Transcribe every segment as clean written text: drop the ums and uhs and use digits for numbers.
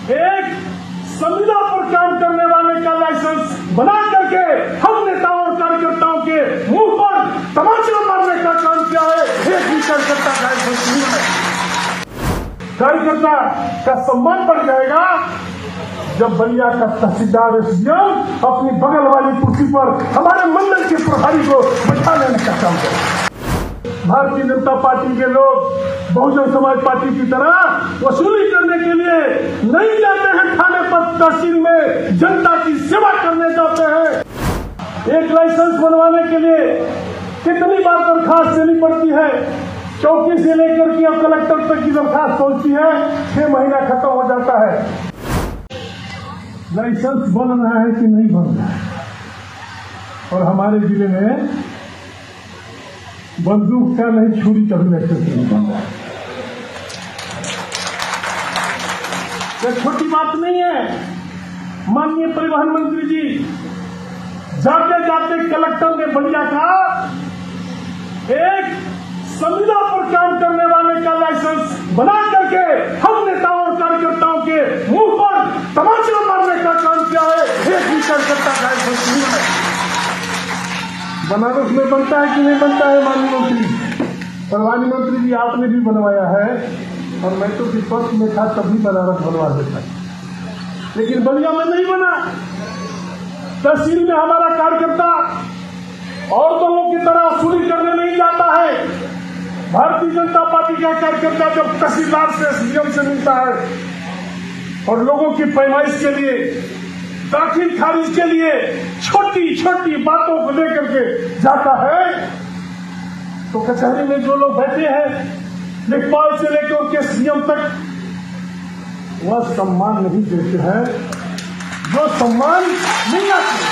एक संविदा पर काम करने वाले का लाइसेंस बना करके हम नेताओं और कार्यकर्ताओं के मुंह पर तमाचा मारने का काम किया है। एक भी कार्यकर्ता का नहीं है। कार्यकर्ता का सम्मान बढ़ जाएगा जब बलिया का तहसीलदार एसडीएम अपनी बगल वाली कुर्सी पर हमारे मंडल के प्रभारी को बैठा लेने का काम करे। भारतीय जनता पार्टी के लोग बहुजन समाज पार्टी की तरह वसूली करने के लिए नहीं जाते हैं थाने पर, तहसील में जनता की सेवा करने जाते हैं। एक लाइसेंस बनवाने के लिए कितनी बार दरखास्त देनी पड़ती है। चौकी से लेकर के अब कलेक्टर तक की दरखास्त पहुंचती है, 6 महीना खत्म हो जाता है। लाइसेंस बन रहा है कि नहीं बन रहा है। और हमारे जिले में बंदूक का नहीं, छुरी का भी लाइसेंस नहीं बन रहा है। यह छोटी बात नहीं है। माननीय परिवहन मंत्री जी जाते जाते कलेक्टर ने बलिया का एक संविदा पर काम करने वाले का लाइसेंस बना करके हम नेताओं और कार्यकर्ताओं के मुंह पर तमाचा मारने का काम किया है। एक भी कार्यकर्ता का लाइसेंस नहीं है। बनारस में बनता है कि नहीं बनता है माननीय मंत्री? प्रधानमंत्री मंत्री जी आपने भी बनवाया है और मैं तो विपक्ष में था तभी बनारस बनवा देता, लेकिन बलिया में नहीं बना। तहसील में हमारा कार्यकर्ता और दलों की तरह वसूली करने नहीं जाता है। भारतीय जनता पार्टी का कार्यकर्ता जब तहसीलदार से एसडीएम से मिलता है और लोगों की पैमाइश के लिए, दाखिल खारिज के लिए छोटी छोटी बातों को लेकर के जाता है, तो कचहरी में जो लोग बैठे हैं लेखपाल से लेकर के सीएम तक, वह सम्मान नहीं देते हैं जो सम्मान नहीं आते।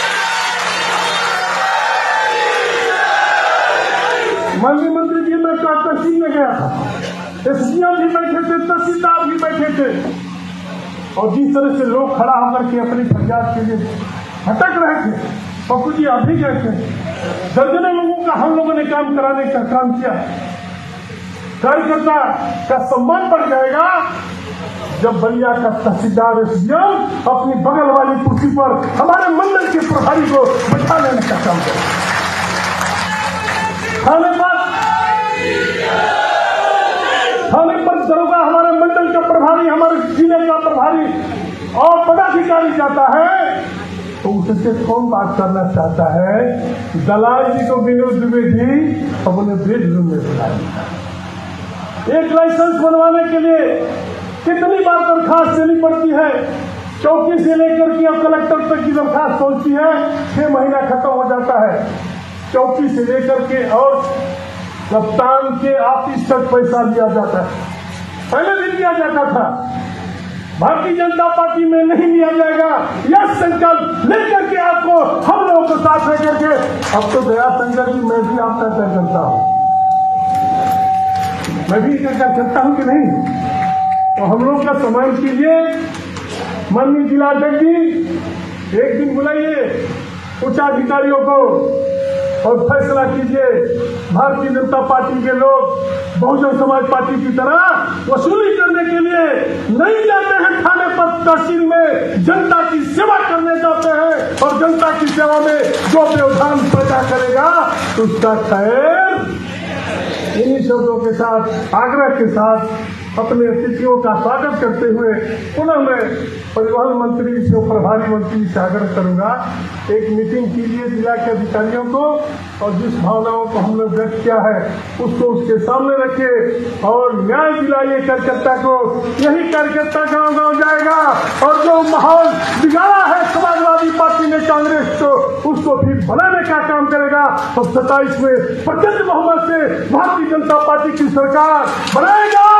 माननीय मंत्री जी, मैं तहसील में गया था, एसडीएम भी बैठे थे, तहसीलदार भी बैठे थे, और जिस तरह से लोग खड़ा होकर के अपनी फरियाद के लिए भटक रहे थे, पप्पू जी आप भी गए थे, दर्जनों लोगों का हम लोगों ने काम कराने का काम किया। कार्यकर्ता का सम्मान बढ़ जाएगा जब बलिया का तहसीलदार एसडीएम अपनी बगल वाली कुर्सी पर हमारे मंडल के प्रभारी को बैठा लेने का काम करे। थाने पर दरोगा हमारे मंडल का प्रभारी, हमारे जिले का प्रभारी और पदाधिकारी जाता है तो उससे कौन बात करना चाहता है? दलाल जी को विनोद द्विवेदी अपने बेडरूम में बुला लिया। एक लाइसेंस बनवाने के लिए कितनी बार दरखास्त देनी पड़ती है। चौकी से लेकर के अब कलेक्टर तक की दरखास्त पहुंचती है, 6 महीना खत्म हो जाता है। चौकी से लेकर के और कप्तान के ऑफिस तक पैसा लिया जाता है। पहले भी लिया जाता था, भारतीय जनता पार्टी में नहीं लिया जाएगा, यह संकल्प लेकर के आपको हम लोगों को साथ लेकर के, अब तो दया संजय जी मैं भी आपका तय करता हूं, मैं भी तय करता हूं कि नहीं, तो हम लोग का सम्मान कीजिए। माननीय जिलाध्यक्ष जी एक दिन बुलाइए उच्च अधिकारियों को और फैसला कीजिए। भारतीय जनता पार्टी के लोग बहुजन समाज पार्टी की तरह वसूली करने के लिए नहीं जाते हैं थाने पर, तहसील में जनता की सेवा करने जाते हैं, और जनता की सेवा में जो व्यवधान पैदा करेगा उसका खैर। इन्हीं शब्दों के साथ, आग्रह के साथ अपने अतिथियों का स्वागत करते हुए पुनः मैं परिवहन मंत्री से, प्रभारी मंत्री से आग्रह करूंगा, एक मीटिंग कीजिए जिला के अधिकारियों को, और जिस भावनाओं को हमने व्यक्त किया है उसको उसके सामने रखे और न्याय दिलाइए कार्यकर्ता को। यही कार्यकर्ता गांव गांव जाएगा और जो माहौल बिगाड़ा है समाजवादी पार्टी ने कांग्रेस को, उसको फिर बनाने का काम करेगा। तो 27 में प्रचंड बहुमत से भारतीय जनता पार्टी की सरकार बनाएगा।